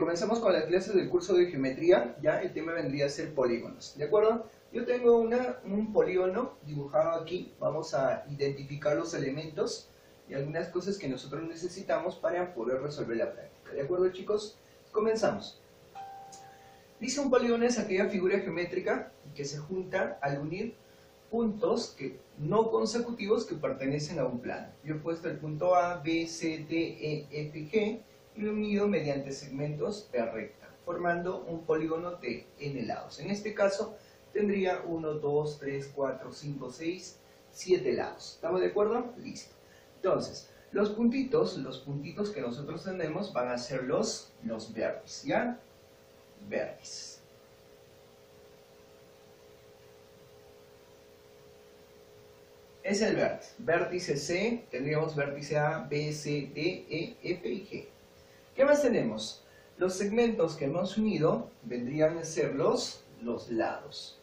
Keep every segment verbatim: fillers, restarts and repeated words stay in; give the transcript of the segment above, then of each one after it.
comenzamos con las clases del curso de geometría. Ya el tema vendría a ser polígonos, ¿de acuerdo? Yo tengo una, un polígono dibujado aquí. Vamos a identificar los elementos y algunas cosas que nosotros necesitamos para poder resolver la práctica, ¿de acuerdo, chicos? Comenzamos. Dice, un polígono es aquella figura geométrica que se junta al unir puntos que, no consecutivos que pertenecen a un plano. Yo he puesto el punto A, B, C, D, E, F, G y lo he unido mediante segmentos de recta, formando un polígono de n lados. En este caso tendría uno, dos, tres, cuatro, cinco, seis, siete lados. ¿Estamos de acuerdo? Listo. Entonces, los puntitos, los puntitos que nosotros tenemos van a ser los, los vértices, ¿ya? Vértices. Es el vértice. Vértice C, tendríamos vértice A, B, C, D, E, F y G. ¿Qué más tenemos? Los segmentos que hemos unido vendrían a ser los, los lados.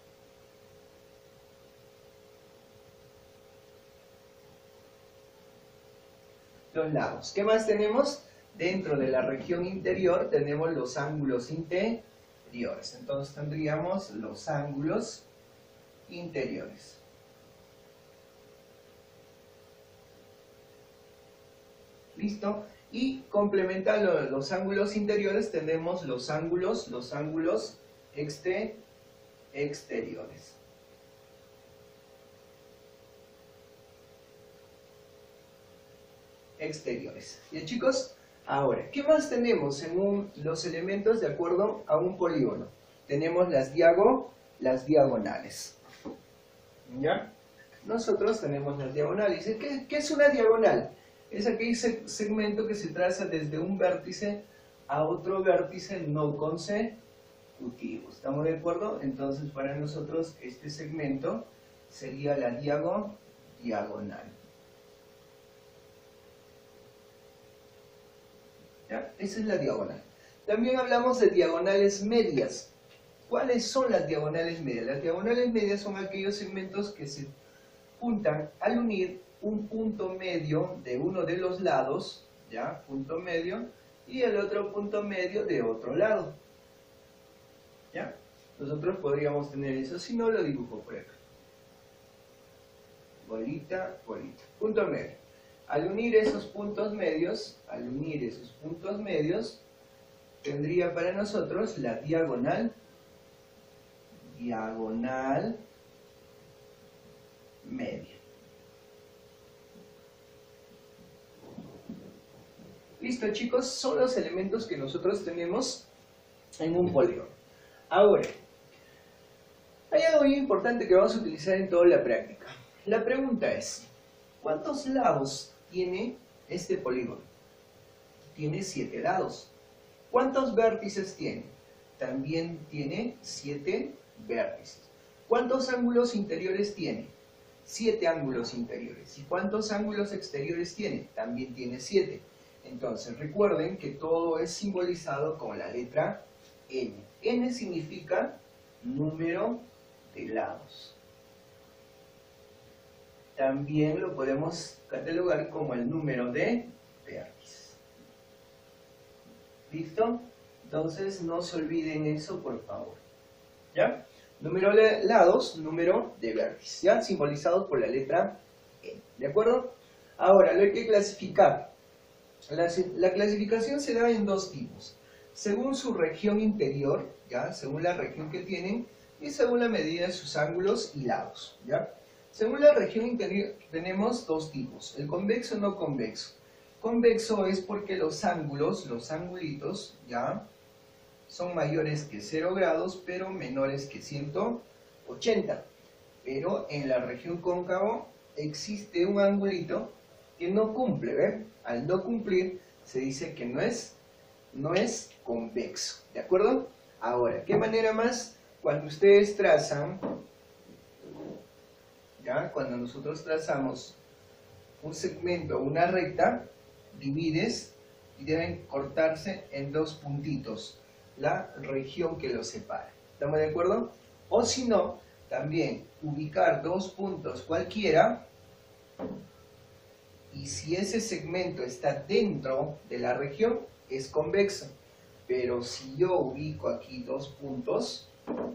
Los lados. ¿Qué más tenemos? Dentro de la región interior tenemos los ángulos interiores. Entonces tendríamos los ángulos interiores. ¿Listo? Y complementando los ángulos interiores tenemos los ángulos, los ángulos exter, exteriores. Exteriores. Bien, chicos, ahora, ¿qué más tenemos en un, los elementos de acuerdo a un polígono? Tenemos las, diago, las diagonales. ¿Ya? Nosotros tenemos las diagonales. ¿Qué, qué es una diagonal? Es aquel segmento que se traza desde un vértice a otro vértice no consecutivo. ¿Estamos de acuerdo? Entonces, para nosotros este segmento sería la diago, diagonal. ¿Ya? Esa es la diagonal. También hablamos de diagonales medias. ¿Cuáles son las diagonales medias? Las diagonales medias son aquellos segmentos que se juntan al unir un punto medio de uno de los lados, ¿ya? Punto medio, y el otro punto medio de otro lado, ¿ya? Nosotros podríamos tener eso, si no lo dibujo por acá. Bolita, bolita. Punto medio. Al unir esos puntos medios, al unir esos puntos medios, tendría para nosotros la diagonal, diagonal media. Listo, chicos, son los elementos que nosotros tenemos en un polígono. Ahora, hay algo muy importante que vamos a utilizar en toda la práctica. La pregunta es, ¿cuántos lados tiene este polígono? Tiene siete lados. ¿Cuántos vértices tiene? También tiene siete vértices. ¿Cuántos ángulos interiores tiene? Siete ángulos interiores. ¿Y cuántos ángulos exteriores tiene? También tiene siete. Entonces, recuerden que todo es simbolizado con la letra N. N significa número de lados. También lo podemos catalogar como el número de vértices. ¿Listo? Entonces, no se olviden eso, por favor. ¿Ya? Número de lados, número de vértices. ¿Ya? Simbolizados por la letra N. ¿De acuerdo? Ahora, lo hay que clasificar. La, la clasificación se da en dos tipos, según su región interior, ¿ya? Según la región que tienen, y según la medida de sus ángulos y lados, ¿ya? Según la región interior tenemos dos tipos, el convexo y no convexo. Convexo es porque los ángulos, los angulitos, ¿ya? Son mayores que cero grados, pero menores que ciento ochenta. Pero en la región cóncavo existe un angulito que no cumple, ¿ven? Al no cumplir, se dice que no es, no es convexo, ¿de acuerdo? Ahora, ¿qué manera más? Cuando ustedes trazan, ¿ya? Cuando nosotros trazamos un segmento, una recta, divides y deben cortarse en dos puntitos, la región que los separa. ¿Estamos de acuerdo? O si no, también ubicar dos puntos cualquiera. Y si ese segmento está dentro de la región, es convexo. pero si yo ubico aquí dos puntos,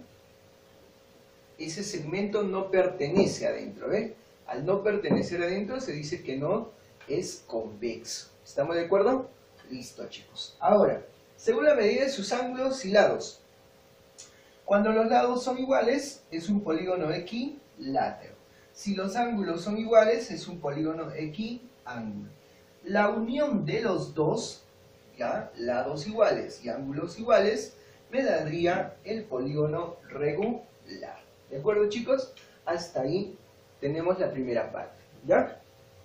ese segmento no pertenece adentro, ¿ve? Al no pertenecer adentro se dice que no es convexo. ¿Estamos de acuerdo? Listo, chicos. Ahora, según la medida de sus ángulos y lados. Cuando los lados son iguales, es un polígono equilátero. Si los ángulos son iguales, es un polígono equiángulo. La unión de los dos, ¿ya? Lados iguales y ángulos iguales, me daría el polígono regular. ¿De acuerdo, chicos? Hasta ahí tenemos la primera parte, ¿ya?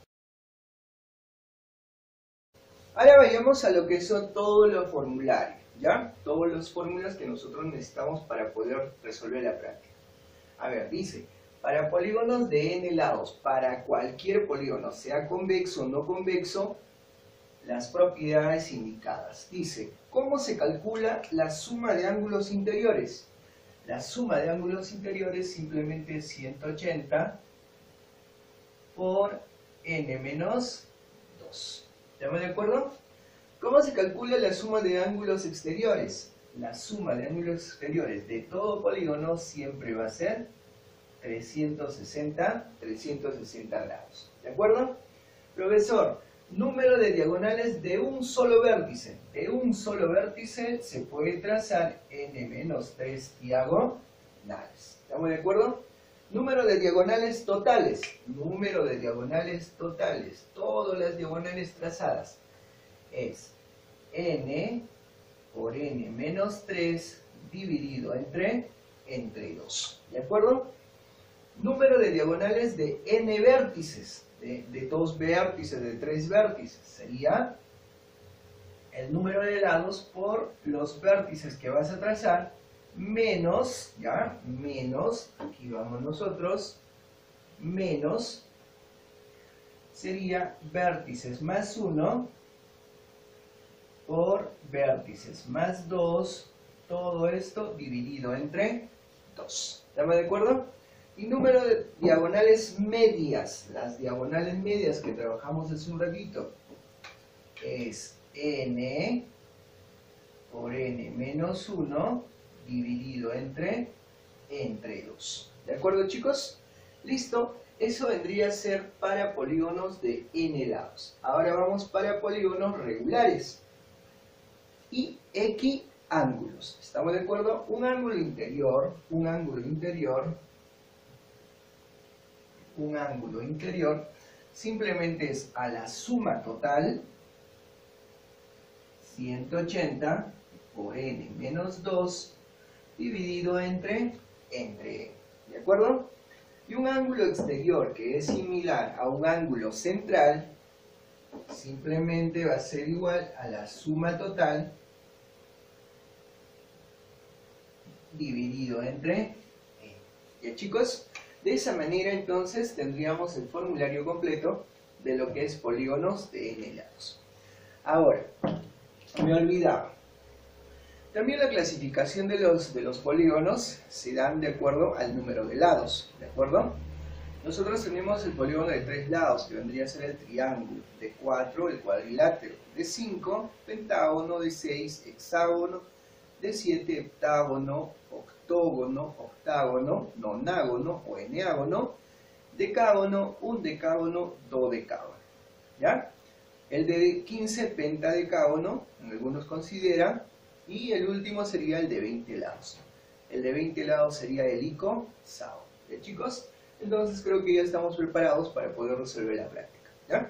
Ahora vayamos a lo que son todos los formularios, ¿ya? Todas las fórmulas que nosotros necesitamos para poder resolver la práctica. A ver, dice, para polígonos de n lados, para cualquier polígono, sea convexo o no convexo, las propiedades indicadas. Dice, ¿cómo se calcula la suma de ángulos interiores? La suma de ángulos interiores simplemente es ciento ochenta por n menos dos. ¿Estamos de acuerdo? ¿Cómo se calcula la suma de ángulos exteriores? La suma de ángulos exteriores de todo polígono siempre va a ser trescientos sesenta grados. ¿De acuerdo? Profesor, número de diagonales de un solo vértice. De un solo vértice se puede trazar n menos tres diagonales. ¿Estamos de acuerdo? Número de diagonales totales. Número de diagonales totales. Todas las diagonales trazadas. Es n por n menos tres dividido entre, entre dos. ¿De acuerdo? Número de diagonales de n vértices. De, de dos vértices, de tres vértices. Sería el número de lados por los vértices que vas a trazar menos, ya, menos, aquí vamos nosotros, menos, sería vértices más uno por vértices más dos, todo esto dividido entre dos. ¿Estamos de acuerdo? Y número de diagonales medias, las diagonales medias que trabajamos hace un ratito, es n por n menos uno dividido entre, entre dos. ¿De acuerdo, chicos? Listo. Eso vendría a ser para polígonos de n lados. Ahora vamos para polígonos regulares y equiángulos. ¿Estamos de acuerdo? Un ángulo interior, un ángulo interior, un ángulo interior, simplemente es a la suma total, ciento ochenta por n menos dos, dividido entre, entre, ¿de acuerdo? Y un ángulo exterior que es similar a un ángulo central, simplemente va a ser igual a la suma total, dividido entre, ¿ya, chicos? De esa manera entonces tendríamos el formulario completo de lo que es polígonos de n lados. Ahora, me olvidaba. También la clasificación de los, de los polígonos se dan de acuerdo al número de lados, ¿de acuerdo? Nosotros tenemos el polígono de tres lados, que vendría a ser el triángulo, de cuatro el cuadrilátero, de cinco pentágono, de seis hexágono, de siete heptágono, octógono, octágono, nonágono o eneágono, decágono, undecágono, dodecágono, ¿ya? El de quince pentadecágono, algunos consideran, y el último sería el de veinte lados. El de veinte lados sería el icosaedro. ¿Ya, chicos? Entonces creo que ya estamos preparados para poder resolver la práctica, ¿ya?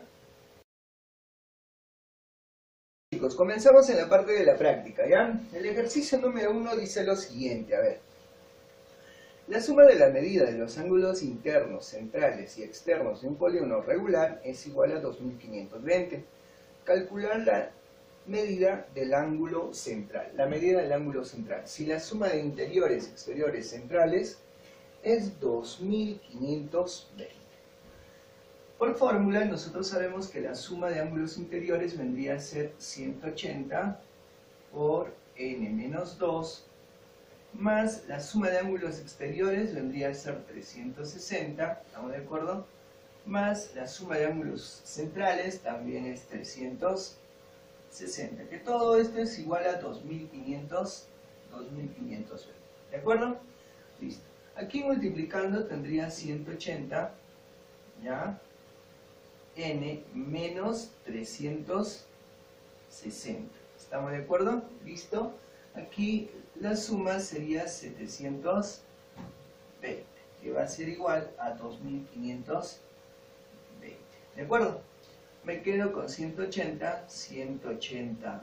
Chicos, comenzamos en la parte de la práctica, ¿ya? El ejercicio número uno dice lo siguiente, a ver. La suma de la medida de los ángulos internos, centrales y externos de un polígono regular es igual a dos mil quinientos veinte. Calcular la medida del ángulo central. La medida del ángulo central. Si la suma de interiores, exteriores, centrales es dos mil quinientos veinte. Por fórmula, nosotros sabemos que la suma de ángulos interiores vendría a ser ciento ochenta por n menos dos, más la suma de ángulos exteriores vendría a ser trescientos sesenta, ¿estamos de acuerdo? Más la suma de ángulos centrales también es trescientos sesenta, que todo esto es igual a dos mil quinientos veinte, ¿de acuerdo? Listo. Aquí multiplicando tendría ciento ochenta, ¿ya? N menos trescientos sesenta. ¿Estamos de acuerdo? Listo. Aquí la suma sería setecientos veinte, que va a ser igual a dos mil quinientos veinte. ¿De acuerdo? Me quedo con ciento ochenta, ciento ochenta.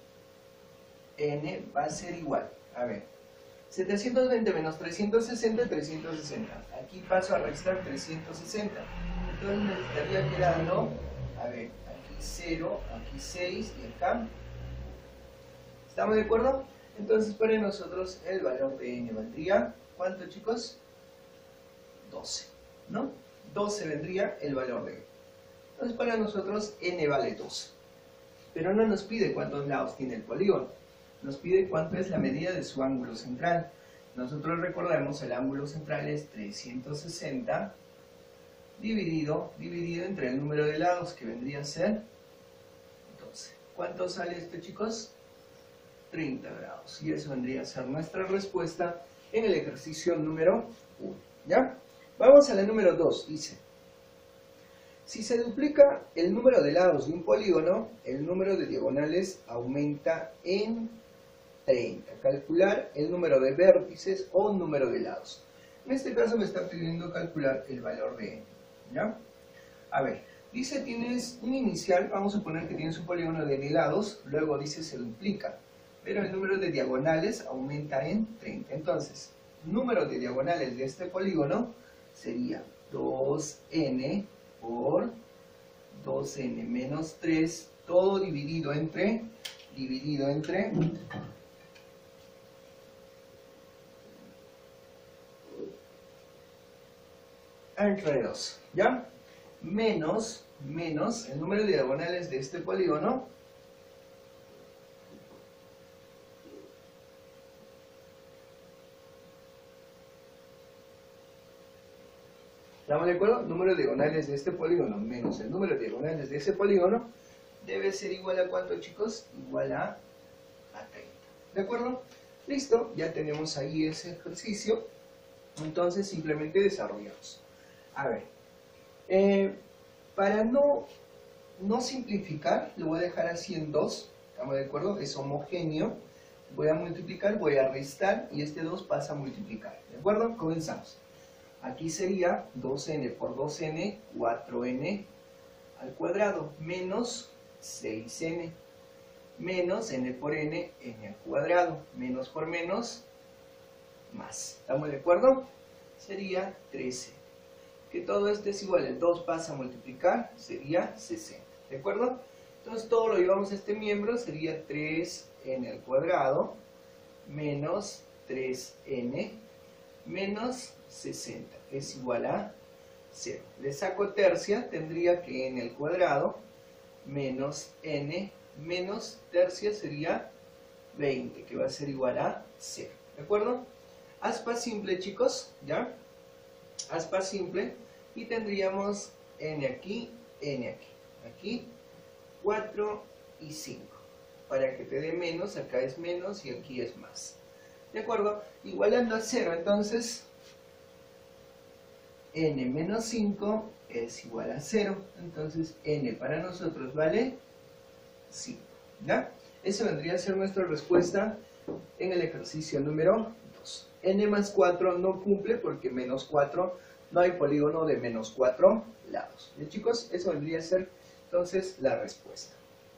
N va a ser igual. A ver. setecientos veinte menos trescientos sesenta, trescientos sesenta. Aquí paso a restar trescientos sesenta. Entonces me estaría quedando, a ver, aquí cero, aquí seis y acá. ¿Estamos de acuerdo? Entonces para nosotros el valor de N valdría, ¿cuánto, chicos? doce, ¿no? doce vendría el valor de N. Entonces para nosotros N vale doce. Pero no nos pide cuántos lados tiene el polígono. Nos pide cuánto es la medida de su ángulo central. Nosotros recordemos el ángulo central es trescientos sesenta dividido, dividido entre el número de lados, que vendría a ser doce. ¿Cuánto sale esto, chicos? treinta grados. Y eso vendría a ser nuestra respuesta en el ejercicio número uno. ¿Ya? Vamos a la número dos. Dice: si se duplica el número de lados de un polígono, el número de diagonales aumenta en treinta. Calcular el número de vértices o número de lados. En este caso me está pidiendo calcular el valor de N. ¿Ya? A ver, dice tienes un inicial, vamos a suponer que tienes un polígono de N lados, luego dice se duplica, pero el número de diagonales aumenta en treinta. Entonces, número de diagonales de este polígono sería dos N por dos N menos tres, todo dividido entre, dividido entre entre dos, ¿ya? Menos, menos el número de diagonales de este polígono, ¿estamos de acuerdo? Número de diagonales de este polígono menos el número de diagonales de ese polígono debe ser igual a ¿cuánto, chicos? Igual a, a treinta. ¿De acuerdo? Listo, ya tenemos ahí ese ejercicio. Entonces simplemente desarrollamos. A ver, eh, para no, no simplificar, lo voy a dejar así en dos. ¿Estamos de acuerdo? Es homogéneo. Voy a multiplicar, voy a restar y este dos pasa a multiplicar. ¿De acuerdo? Comenzamos. Aquí sería dos N por dos N, cuatro N al cuadrado, menos seis N, menos N por N, N al cuadrado, menos por menos, más. ¿Estamos de acuerdo? Sería trece. Que todo esto es igual, el dos pasa a multiplicar, sería sesenta. ¿De acuerdo? Entonces todo lo llevamos a este miembro, sería tres N al cuadrado, menos tres N, menos sesenta, es igual a cero. Le saco tercia, tendría que N al cuadrado, menos N, menos tercia sería veinte, que va a ser igual a cero. ¿De acuerdo? Aspa simple, chicos, ¿ya? Aspa simple, y tendríamos N aquí, N aquí. Aquí, cuatro y cinco. Para que te dé menos, acá es menos y aquí es más. ¿De acuerdo? Igualando a cero, entonces N menos cinco es igual a cero. Entonces N para nosotros vale cinco. ¿Ya? Esa vendría a ser nuestra respuesta en el ejercicio número dos. N más cuatro no cumple porque menos cuatro no hay polígono de menos cuatro lados. ¿Bien, chicos? Eso vendría a ser entonces la respuesta.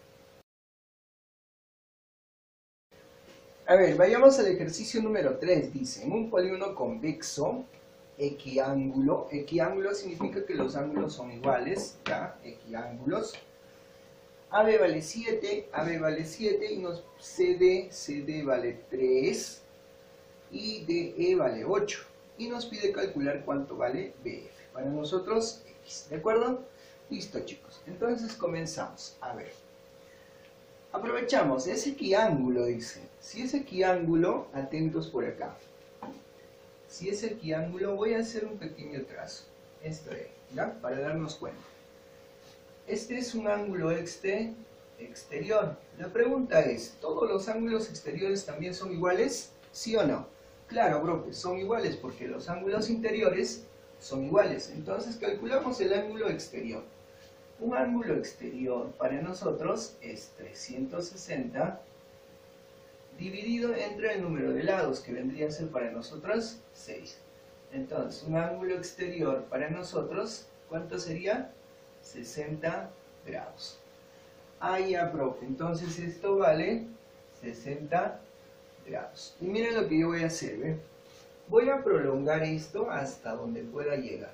A ver, vayamos al ejercicio número tres. Dice, en un polígono convexo, equiángulo, equiángulo significa que los ángulos son iguales, ¿ya? Equiángulos. A B vale siete, A B vale siete y nos C D, C D vale tres y D E vale ocho. Y nos pide calcular cuánto vale B F. Para nosotros, X. ¿De acuerdo? Listo, chicos. Entonces comenzamos. A ver. Aprovechamos, es equiángulo, dice. Si es equiángulo, atentos por acá. Si es equiángulo, voy a hacer un pequeño trazo. Esto es, ¿ya? Para darnos cuenta. Este es un ángulo este exterior. La pregunta es, ¿todos los ángulos exteriores también son iguales? ¿Sí o no? Claro, profe, son iguales porque los ángulos interiores son iguales. Entonces calculamos el ángulo exterior. Un ángulo exterior para nosotros es trescientos sesenta dividido entre el número de lados, que vendría a ser para nosotros seis. Entonces, un ángulo exterior para nosotros, ¿cuánto sería? sesenta grados. Ah, ya, profe. Entonces esto vale sesenta grados. Y miren lo que yo voy a hacer, ¿ve? Voy a prolongar esto hasta donde pueda llegar.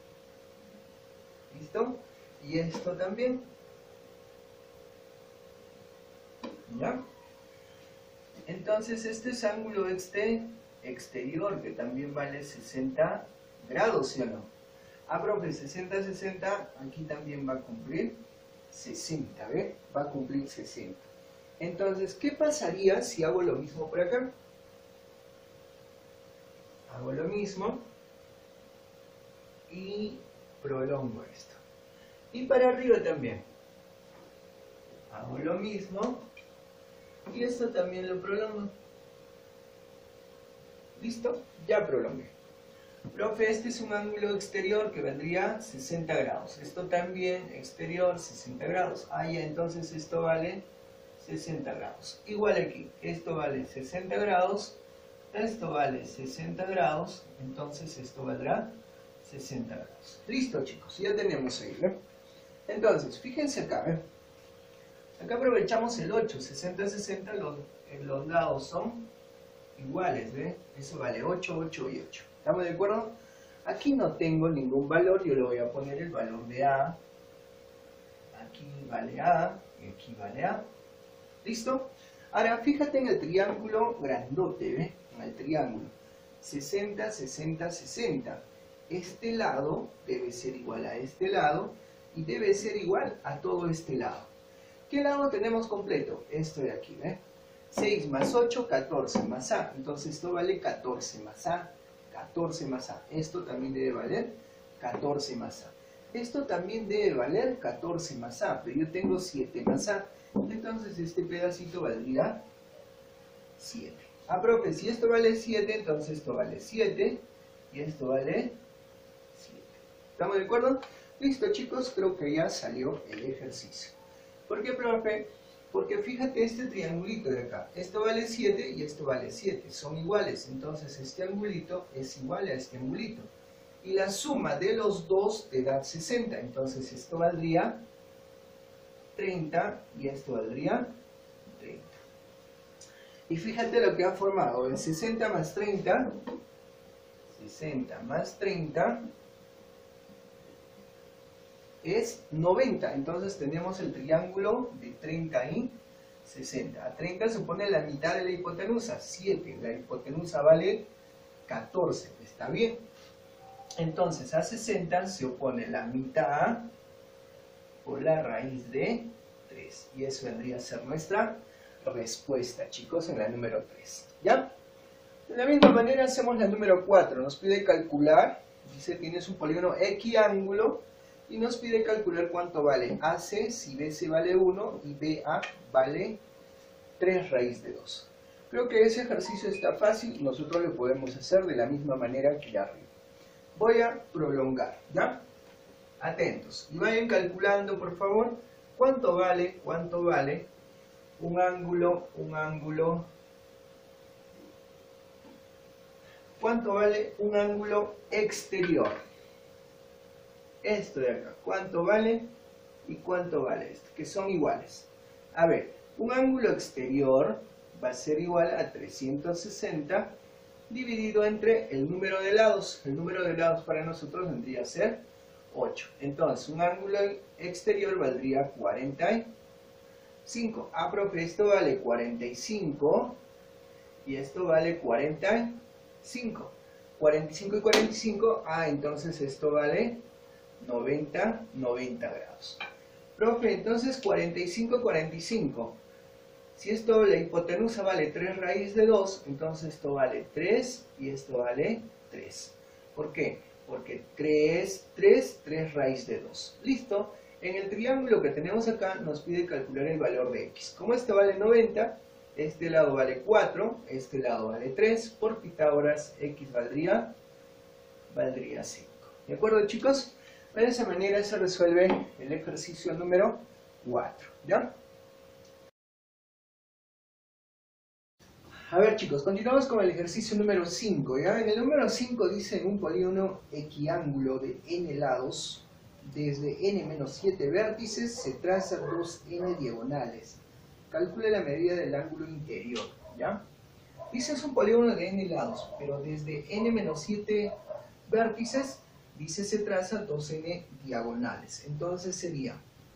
¿Listo? Y esto también. ¿Ya? Entonces este es ángulo este exterior, que también vale sesenta grados, ¿sí o no? Ah, profe, sesenta, sesenta, aquí también va a cumplir sesenta, ¿ve? Va a cumplir sesenta. Entonces, ¿qué pasaría si hago lo mismo por acá? Hago lo mismo y prolongo esto. Y para arriba también. Hago lo mismo y esto también lo prolongo. ¿Listo? Ya prolongué. Profe, este es un ángulo exterior que vendría sesenta grados. Esto también exterior sesenta grados. Ah, ya, entonces esto vale sesenta grados. Igual aquí, esto vale sesenta grados, esto vale sesenta grados, entonces esto valdrá sesenta grados. Listo, chicos, ya tenemos ahí, ¿no? Entonces, fíjense acá, ¿eh? Acá aprovechamos el ocho, sesenta, sesenta, los, los lados son iguales, ¿ve? Eso vale ocho, ocho y ocho. ¿Estamos de acuerdo? Aquí no tengo ningún valor, yo le voy a poner el valor de A. Aquí vale A y aquí vale A. ¿Listo? Ahora, fíjate en el triángulo grandote, ¿ve? En el triángulo. sesenta, sesenta, sesenta. Este lado debe ser igual a este lado y debe ser igual a todo este lado. ¿Qué lado tenemos completo? Esto de aquí, ¿ve? seis más ocho, catorce más A. Entonces esto vale catorce más A. catorce más A. Esto también debe valer catorce más A. Esto también debe valer catorce más A, pero yo tengo siete más A. Entonces este pedacito valdría siete. Ah, profe, si esto vale siete, entonces esto vale siete y esto vale siete. ¿Estamos de acuerdo? Listo, chicos, creo que ya salió el ejercicio. ¿Por qué, profe? Porque fíjate este triangulito de acá. Esto vale siete y esto vale siete. Son iguales. Entonces este angulito es igual a este angulito. Y la suma de los dos te da sesenta. Entonces esto valdría treinta y esto valdría treinta. Y fíjate lo que ha formado. El sesenta más treinta. sesenta más treinta. Es noventa, entonces tenemos el triángulo de treinta y sesenta. A treinta se pone la mitad de la hipotenusa, siete. La hipotenusa vale catorce, ¿está bien? Entonces a sesenta se opone la mitad por la raíz de tres. Y eso vendría a ser nuestra respuesta, chicos, en la número tres. ¿Ya? De la misma manera hacemos la número cuatro. Nos pide calcular, dice tienes un polígono equiángulo, y nos pide calcular cuánto vale A C si B C vale uno y B A vale tres raíz de dos. Creo que ese ejercicio está fácil, nosotros lo podemos hacer de la misma manera que arriba. Voy a prolongar, ¿ya? Atentos, y vayan calculando, por favor, cuánto vale, cuánto vale un ángulo, un ángulo, cuánto vale un ángulo exterior. Esto de acá, ¿cuánto vale? ¿Y cuánto vale esto? Que son iguales. A ver, un ángulo exterior va a ser igual a trescientos sesenta dividido entre el número de lados. El número de lados para nosotros vendría a ser ocho. Entonces, un ángulo exterior valdría cuarenta y cinco. Ah, profe, esto vale cuarenta y cinco y esto vale cuarenta y cinco. cuarenta y cinco y cuarenta y cinco, ah, entonces esto vale noventa, noventa grados. Profe, entonces cuarenta y cinco, cuarenta y cinco. Si esto, la hipotenusa vale tres raíz de dos, entonces esto vale tres y esto vale tres. ¿Por qué? Porque tres, tres, tres raíz de dos. ¿Listo? En el triángulo que tenemos acá nos pide calcular el valor de x. Como este vale noventa, este lado vale cuatro, este lado vale tres, por Pitágoras x valdría, valdría cinco. ¿De acuerdo, chicos? De esa manera se resuelve el ejercicio número cuatro, ¿ya? A ver, chicos, continuamos con el ejercicio número cinco, ¿ya? En el número cinco dice: en un polígono equiángulo de n lados, desde n menos siete vértices se trazan dos n diagonales. Calcule la medida del ángulo interior, ¿ya? Dice es un polígono de n lados, pero desde n menos siete vértices, dice se traza dos n diagonales. Entonces sería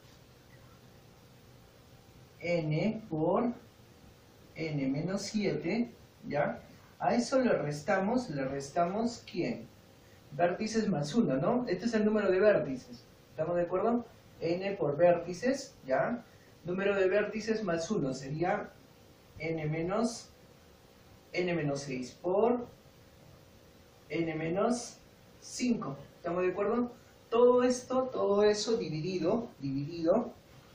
n por n menos siete, ¿ya? A eso le restamos, le restamos, ¿quién? Vértices más uno, ¿no? Este es el número de vértices, ¿estamos de acuerdo? N por vértices, ¿ya? Número de vértices más uno sería n menos, n menos seis por n menos cinco, ¿estamos de acuerdo? Todo esto, todo eso dividido, dividido,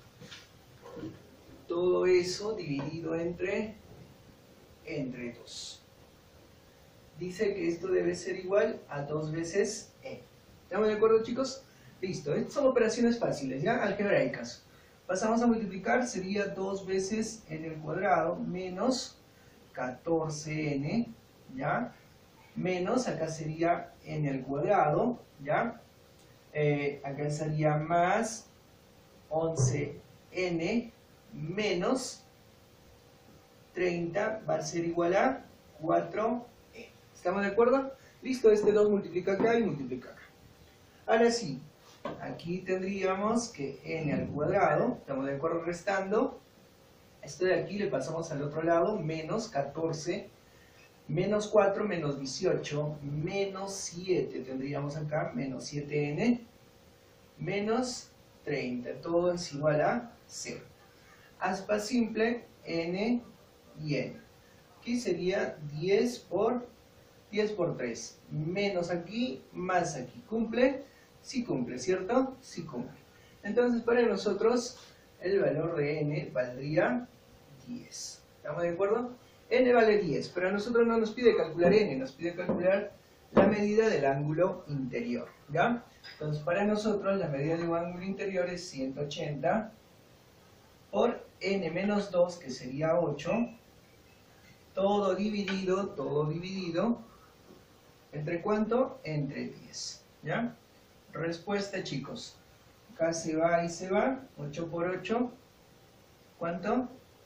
todo eso dividido entre, entre dos. Dice que esto debe ser igual a dos veces n. ¿Estamos de acuerdo, chicos? Listo, estas son operaciones fáciles, ¿ya? Algebraicas. Pasamos a multiplicar, sería dos veces n al cuadrado menos catorce n, ¿ya? Menos, acá sería n al cuadrado, ¿ya? Eh, acá sería más once n menos treinta va a ser igual a cuatro n. ¿Estamos de acuerdo? Listo, este dos multiplica acá y multiplica acá. Ahora sí, aquí tendríamos que n al cuadrado, ¿estamos de acuerdo? Restando, esto de aquí le pasamos al otro lado, menos catorce, menos cuatro, menos dieciocho, menos siete, tendríamos acá, menos siete n, menos treinta, todo es igual a cero. Aspa simple, n y n. Aquí sería diez por tres, menos aquí, más aquí. ¿Cumple? Sí cumple, ¿cierto? Sí cumple. Entonces para nosotros el valor de n valdría diez. ¿Estamos de acuerdo? N vale diez, pero a nosotros no nos pide calcular n, nos pide calcular la medida del ángulo interior, ¿ya? Entonces para nosotros la medida de un ángulo interior es ciento ochenta por n menos dos, que sería ocho, todo dividido, todo dividido, ¿entre cuánto? Entre diez, ¿ya? Respuesta, chicos, acá se va y se va, ocho por ocho, ¿cuánto?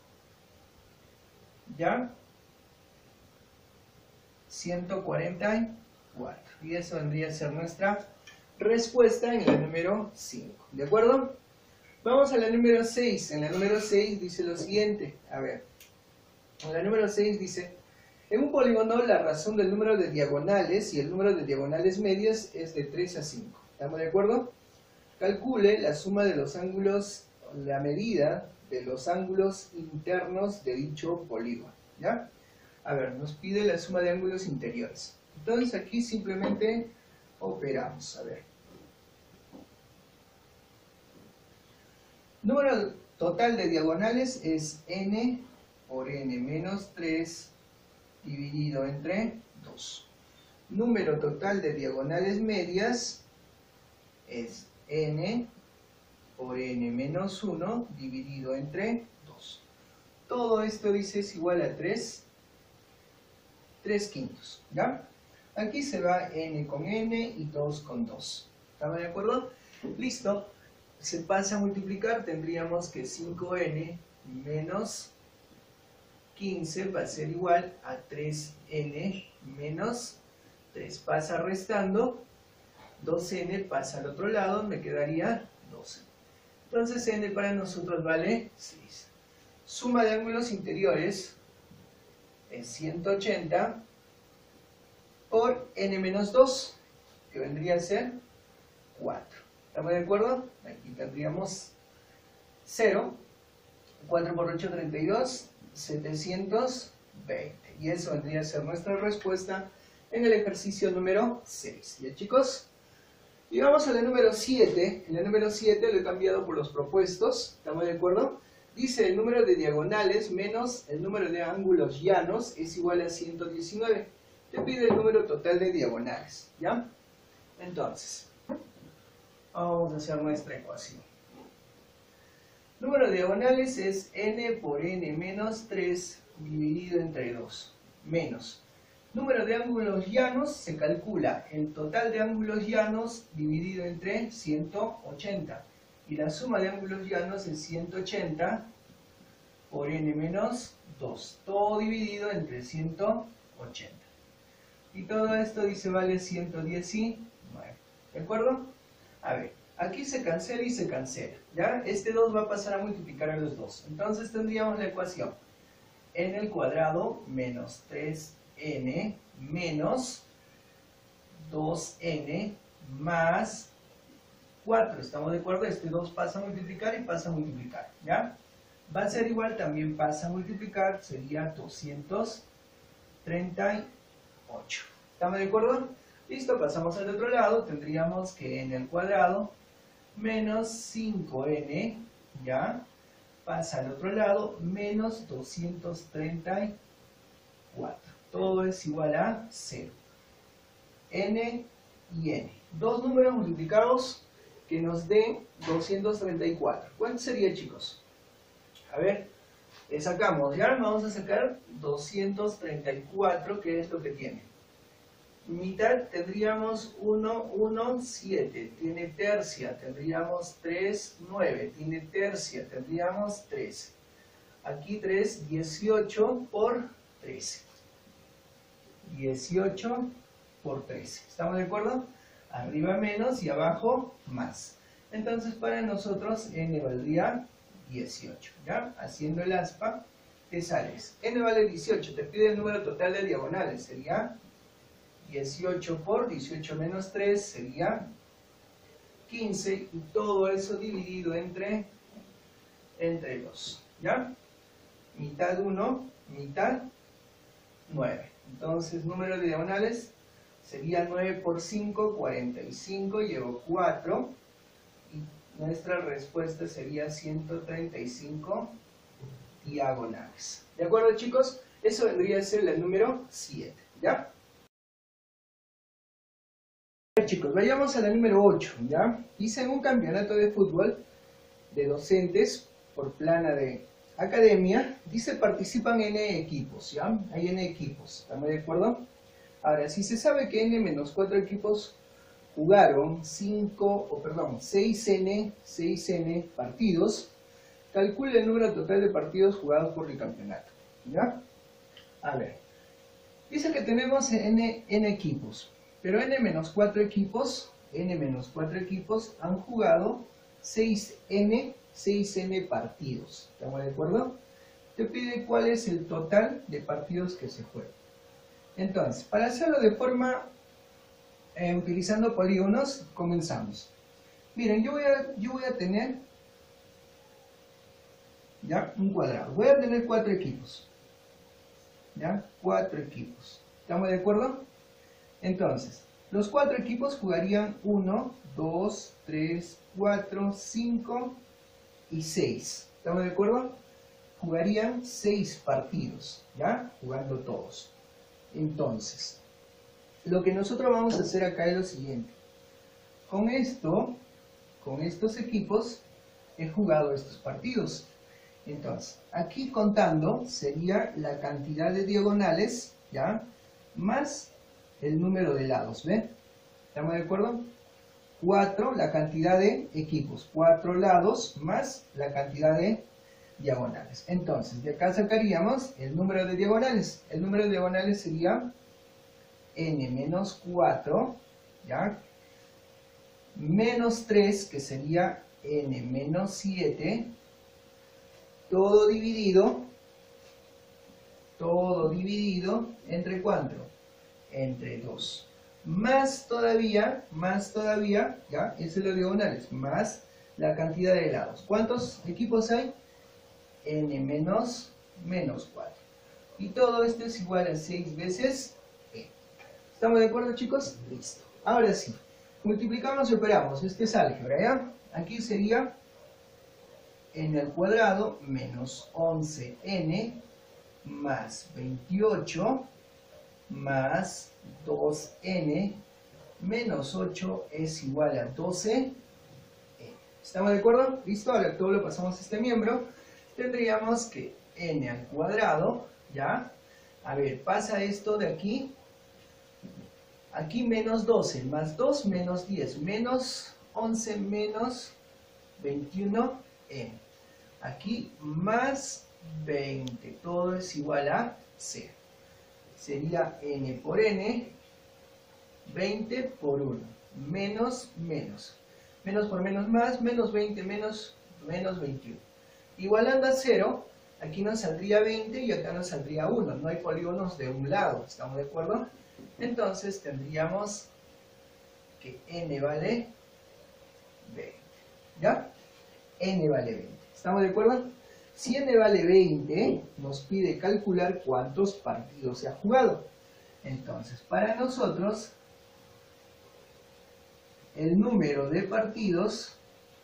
¿Ya? ciento cuarenta y cuatro, y eso vendría a ser nuestra respuesta en la número cinco, ¿de acuerdo? Vamos a la número seis. En la número seis dice lo siguiente, a ver, en la número seis dice: en un polígono la razón del número de diagonales y el número de diagonales medias es de tres a cinco, ¿estamos de acuerdo? Calcule la suma de los ángulos, la medida de los ángulos internos de dicho polígono, ¿ya? A ver, nos pide la suma de ángulos interiores. Entonces aquí simplemente operamos, a ver. Número total de diagonales es n por n menos tres dividido entre dos. Número total de diagonales medias es n por n menos uno dividido entre dos. Todo esto dice es igual a tres, tres quintos, ¿ya? Aquí se va n con n y dos con dos. ¿Estamos de acuerdo? Listo. Se pasa a multiplicar, tendríamos que cinco n menos quince va a ser igual a tres n menos tres. Pasa restando, dos n pasa al otro lado, me quedaría doce. Entonces n para nosotros vale seis. Suma de ángulos interiores es ciento ochenta por n menos dos, que vendría a ser cuatro. ¿Estamos de acuerdo? Aquí tendríamos cero, cuatro por ocho, treinta y dos, setecientos veinte. Y eso vendría a ser nuestra respuesta en el ejercicio número seis. ¿Ya, chicos? Y vamos a la número siete. En la número siete lo he cambiado por los propuestos. ¿Estamos de acuerdo? Dice el número de diagonales menos el número de ángulos llanos es igual a ciento diecinueve. Te pide el número total de diagonales. ¿Ya? Entonces, vamos a hacer nuestra ecuación. Número de diagonales es n por n menos tres dividido entre dos. Menos. Número de ángulos llanos se calcula el total de ángulos llanos dividido entre ciento ochenta. Y la suma de ángulos llanos es ciento ochenta por n menos dos. Todo dividido entre ciento ochenta. Y todo esto dice vale ciento diecinueve. ¿De acuerdo? A ver, aquí se cancela y se cancela. ¿Ya? Este dos va a pasar a multiplicar a los dos. Entonces tendríamos la ecuación n al cuadrado menos tres n menos dos n más cuatro. ¿Estamos de acuerdo? Este dos pasa a multiplicar y pasa a multiplicar. ¿Ya? Va a ser igual, también pasa a multiplicar, sería doscientos treinta y ocho. ¿Estamos de acuerdo? Listo, pasamos al otro lado. Tendríamos que n al cuadrado menos cinco n, ¿ya? Pasa al otro lado, menos doscientos treinta y cuatro. Todo es igual a cero. N y n. Dos números multiplicados que nos den doscientos treinta y cuatro. ¿Cuánto sería, chicos? A ver, le sacamos, ¿ya? Vamos a sacar doscientos treinta y cuatro, que es lo que tiene. Mitad tendríamos uno, uno, siete. Tiene tercia, tendríamos tres, nueve. Tiene tercia, tendríamos trece. Aquí tres, dieciocho por trece. dieciocho por trece. ¿Estamos de acuerdo? Arriba menos y abajo más. Entonces para nosotros n valdría dieciocho. ¿Ya? Haciendo el aspa, te sales. N vale dieciocho. Te pide el número total de diagonales. Sería dieciocho por dieciocho menos tres. Sería quince. Y todo eso dividido entre, entre dos. ¿Ya? Mitad uno, mitad nueve. Entonces, número de diagonales sería nueve por cinco, cuarenta y cinco, llevo cuatro, y nuestra respuesta sería ciento treinta y cinco diagonales. ¿De acuerdo, chicos? Eso vendría a ser el número siete, ¿ya? A ver, chicos, vayamos a la número ocho, ¿ya? Hice en un campeonato de fútbol de docentes por plana de academia, dice participan n equipos, ¿ya? Hay n equipos, ¿estamos de acuerdo? Ahora, si se sabe que n menos cuatro equipos jugaron cinco, o perdón, seis n, seis n partidos, calcule el número total de partidos jugados por el campeonato, ¿ya? A ver, dice que tenemos n, n equipos, pero n menos cuatro equipos, n menos cuatro equipos han jugado seis n, seis n partidos. ¿Estamos de acuerdo? Te pide cuál es el total de partidos que se juegan. Entonces, para hacerlo de forma eh, utilizando polígonos, comenzamos. Miren, yo voy a, yo voy a tener ya un cuadrado. Voy a tener cuatro equipos. ¿Ya? Cuatro equipos. ¿Estamos de acuerdo? Entonces, los cuatro equipos jugarían uno, dos, tres, cuatro, cinco y seis. ¿Estamos de acuerdo? Jugarían seis partidos, ¿ya? Jugando todos. Entonces, lo que nosotros vamos a hacer acá es lo siguiente. Con esto, con estos equipos, he jugado estos partidos. Entonces, aquí contando sería la cantidad de diagonales, ¿ya? Más el número de lados, ¿ven? ¿Estamos de acuerdo? cuatro, la cantidad de equipos. cuatro lados más la cantidad de diagonales. Entonces, de acá sacaríamos el número de diagonales. El número de diagonales sería n menos cuatro, ¿ya? Menos tres, que sería n menos siete. Todo dividido, todo dividido, ¿entre cuánto? Entre dos. Más todavía, más todavía, ¿ya? Eso es los diagonales, más la cantidad de lados. ¿Cuántos equipos hay? N menos, menos cuatro. Y todo esto es igual a seis veces E. ¿Estamos de acuerdo, chicos? Listo. Ahora sí, multiplicamos y operamos. Este es álgebra, ¿ya? Aquí sería n al cuadrado menos once n más veintiocho más dos n menos ocho es igual a doce. ¿Estamos de acuerdo? ¿Listo? Ahora todo lo pasamos a este miembro. Tendríamos que n al cuadrado, ¿ya? A ver, pasa esto de aquí. Aquí menos doce, más dos, menos diez, menos once, menos veintiuno n. Aquí más veinte, todo es igual a cero. Sería n por n, veinte por uno, menos, menos. Menos por menos más, menos veinte, menos, menos veintiuno. Igualando a cero, aquí nos saldría veinte y acá nos saldría uno. No hay polígonos de un lado, ¿estamos de acuerdo? Entonces tendríamos que n vale veinte. ¿Ya? N vale veinte. ¿Estamos de acuerdo? Si n vale veinte, nos pide calcular cuántos partidos se ha jugado. Entonces, para nosotros, el número de partidos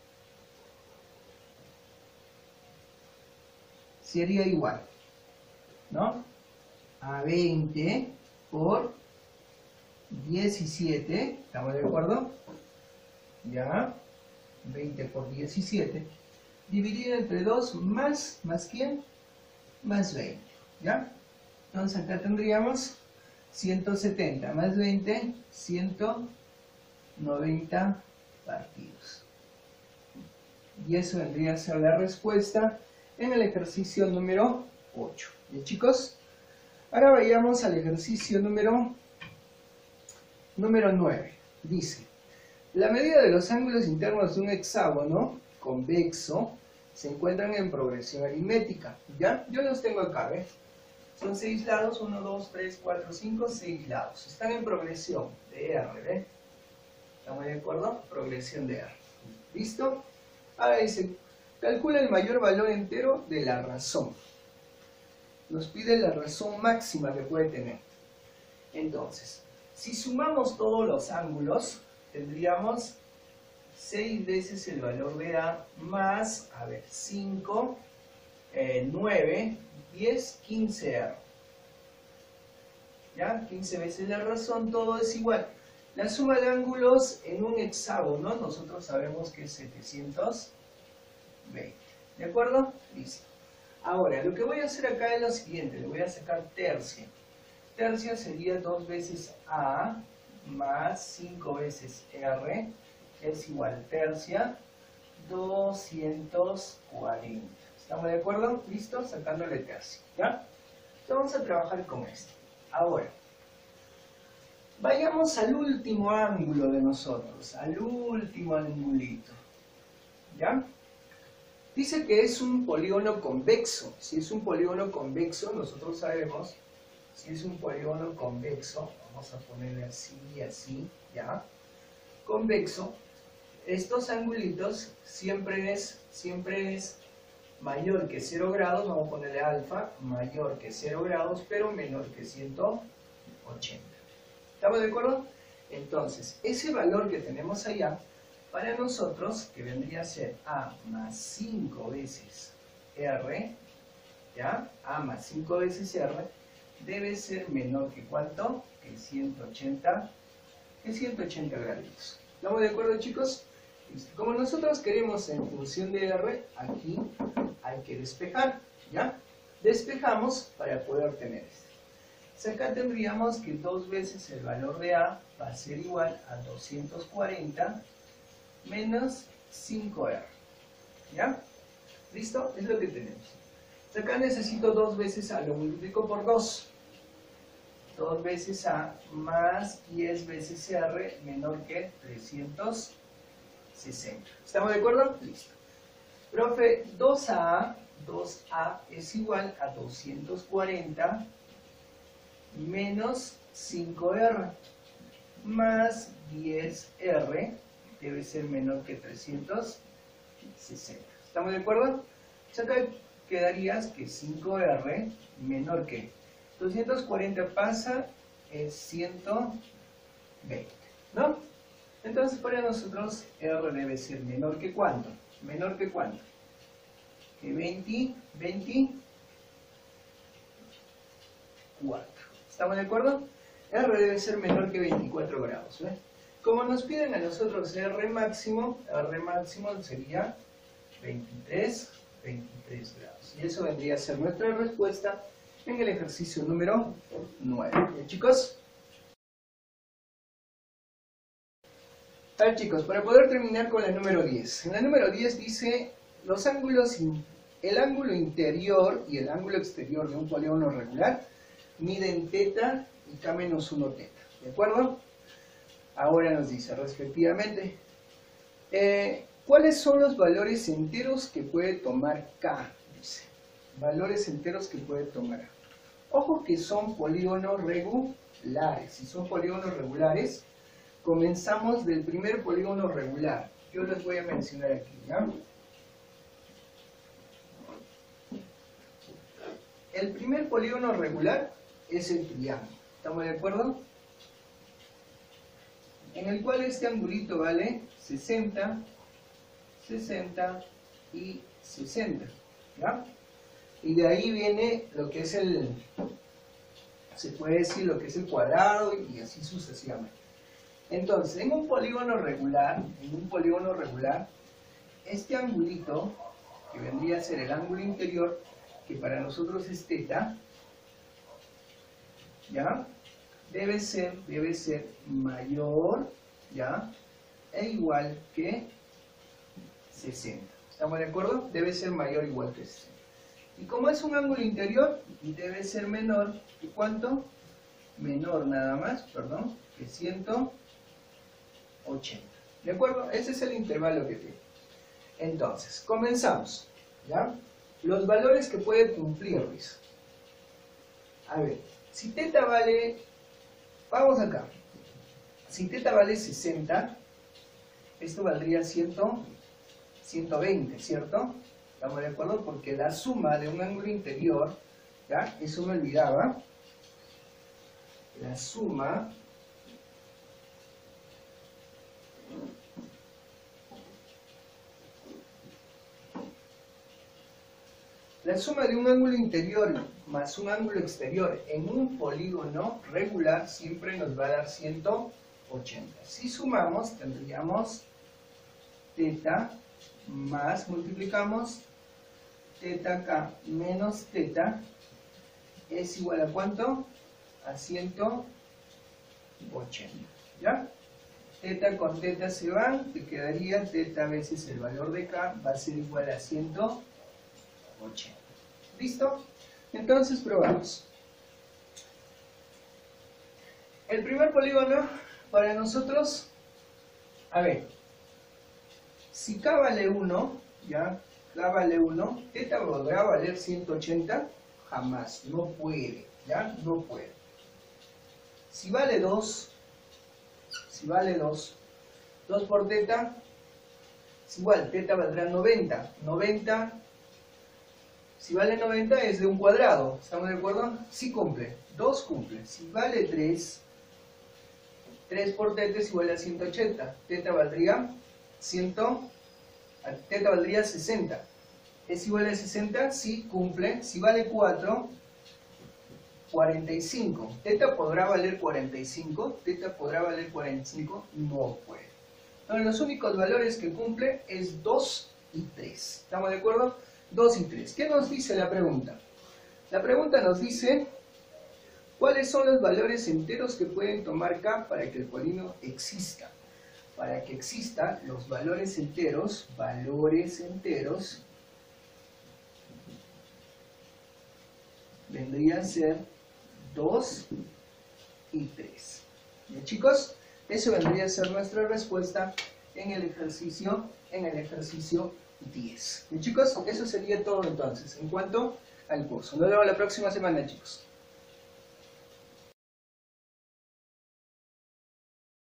sería igual, ¿no? A veinte por diecisiete, ¿estamos de acuerdo? Ya, veinte por diecisiete, dividido entre dos, más, ¿más quién? Más veinte, ¿ya? Entonces acá tendríamos ciento setenta más veinte, ciento noventa partidos. Y eso vendría a ser la respuesta en el ejercicio número ocho. ¿Bien, chicos? Ahora vayamos al ejercicio número, número nueve. Dice, la medida de los ángulos internos de un hexágono convexo se encuentran en progresión aritmética. ¿Ya? Yo los tengo acá, ¿ves? Son seis lados, uno, dos, tres, cuatro, cinco, seis lados. Están en progresión de R, ¿ves? ¿Estamos de acuerdo? Progresión de R. ¿Listo? Ahora dice, calcula el mayor valor entero de la razón. Nos pide la razón máxima que puede tener. Entonces, si sumamos todos los ángulos, tendríamos seis veces el valor de A más, a ver, cinco, eh, nueve, diez, quince R. ¿Ya? quince veces la razón, todo es igual. La suma de ángulos en un hexágono, nosotros sabemos que es setecientos veinte. ¿De acuerdo? Listo. Ahora, lo que voy a hacer acá es lo siguiente. Le voy a sacar tercia. Tercia sería dos veces A más cinco veces R, que es igual a tercia, doscientos cuarenta. ¿Estamos de acuerdo? ¿Listo? Sacándole tercia. ¿Ya? Entonces vamos a trabajar con esto. Ahora, vayamos al último ángulo de nosotros, al último angulito. ¿Ya? Dice que es un polígono convexo. Si es un polígono convexo, nosotros sabemos, si es un polígono convexo, vamos a ponerle así y así, ¿ya? Convexo, estos angulitos siempre es, siempre es mayor que cero grados, vamos a ponerle alfa, mayor que cero grados, pero menor que ciento ochenta. ¿Estamos de acuerdo? Entonces, ese valor que tenemos allá, para nosotros, que vendría a ser A más cinco veces R, ¿ya? A más cinco veces R, debe ser menor que ¿cuánto? Que ciento ochenta, que ciento ochenta grados. ¿Estamos de acuerdo, chicos? Como nosotros queremos en función de R, aquí hay que despejar, ¿ya? Despejamos para poder obtener esto. Entonces acá tendríamos que dos veces el valor de A va a ser igual a doscientos cuarenta menos cinco R. ¿Ya? ¿Listo? Es lo que tenemos. Entonces acá necesito dos veces A, lo multiplico por dos. dos veces A más diez veces R menor que trescientos sesenta. ¿Estamos de acuerdo? Listo. Profe, dos A, dos A es igual a doscientos cuarenta menos cinco R más diez R debe ser menor que trescientos sesenta. ¿Estamos de acuerdo? Entonces acá quedarías que cinco R menor que doscientos cuarenta pasa es ciento veinte, ¿no? Entonces para nosotros R debe ser menor que ¿cuánto? Menor que ¿cuánto? Que veinte, veinticuatro. ¿Estamos de acuerdo? R debe ser menor que veinticuatro grados. ¿eh? Como nos piden a nosotros R máximo, R máximo sería veintitrés, veintitrés grados. Y eso vendría a ser nuestra respuesta en el ejercicio número nueve. ¿Bien, chicos? A ver, chicos, para poder terminar con la número diez. En la número diez dice, los ángulos, el ángulo interior y el ángulo exterior de un polígono regular miden teta y K menos uno teta. ¿De acuerdo? Ahora nos dice, respectivamente, eh, ¿cuáles son los valores enteros que puede tomar K? Dice, valores enteros que puede tomar A. Ojo que son polígonos regulares. Si son polígonos regulares, comenzamos del primer polígono regular. Yo les voy a mencionar aquí, ¿ya? El primer polígono regular es el triángulo. ¿Estamos de acuerdo? En el cual este angulito vale sesenta, sesenta y sesenta. ¿Ya? Y de ahí viene lo que es el, se puede decir lo que es el cuadrado y así sucesivamente. Entonces, en un polígono regular, en un polígono regular, este angulito, que vendría a ser el ángulo interior, que para nosotros es teta, ¿ya? Debe ser, debe ser mayor, ¿ya? E igual que sesenta. ¿Estamos de acuerdo? Debe ser mayor o igual que sesenta. Y como es un ángulo interior, debe ser menor que ¿cuánto? Menor nada más, perdón, que ciento ochenta. ¿De acuerdo? Ese es el intervalo que tiene. Entonces, comenzamos. ¿Ya? Los valores que puede cumplir, Luis. A ver, si teta vale, vamos acá. Si teta vale sesenta, esto valdría cien, ciento veinte, ¿cierto? ¿Estamos de acuerdo? Porque la suma de un ángulo interior, ¿ya? Eso me olvidaba. La suma La suma de un ángulo interior más un ángulo exterior en un polígono regular siempre nos va a dar ciento ochenta. Si sumamos, tendríamos teta más, multiplicamos teta K menos teta es igual a ¿cuánto? A ciento ochenta. ¿Ya? Teta con teta se van, te quedaría teta veces el valor de K va a ser igual a ciento ochenta. ¿Listo? Entonces probamos. El primer polígono para nosotros, a ver, si K vale uno, ya, K vale uno, teta podrá valer ciento ochenta, jamás, no puede, ya, no puede. Si vale dos, si vale dos, dos por teta, es igual, teta valdrá noventa, noventa, si vale noventa es de un cuadrado, ¿estamos de acuerdo? Sí cumple, dos cumple. Si vale tres, tres por teta es igual a ciento ochenta, teta valdría cien, teta valdría sesenta. ¿Es igual a sesenta? Sí cumple. Si vale cuatro, cuarenta y cinco. ¿Teta podrá valer cuarenta y cinco? ¿Teta podrá valer cuarenta y cinco? No puede. Entonces los únicos valores que cumple es dos y tres. ¿Estamos de acuerdo? dos y tres. ¿Qué nos dice la pregunta? La pregunta nos dice ¿cuáles son los valores enteros que pueden tomar K para que el polígono exista? Para que exista, los valores enteros, valores enteros, vendrían a ser dos y tres. ¿Bien, chicos? Eso vendría a ser nuestra respuesta en el ejercicio, en el ejercicio diez. Bien, chicos, eso sería todo entonces en cuanto al curso. Nos vemos la próxima semana, chicos.